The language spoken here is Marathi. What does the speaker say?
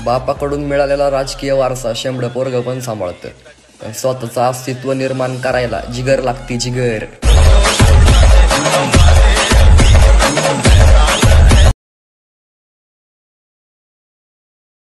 बापाकडून मिळालेला राजकीय वारसा शेंबडं पोरगं पण सांभाळतं, पण स्वतःचं अस्तित्व निर्माण करायला जिगर लागते, जिगर.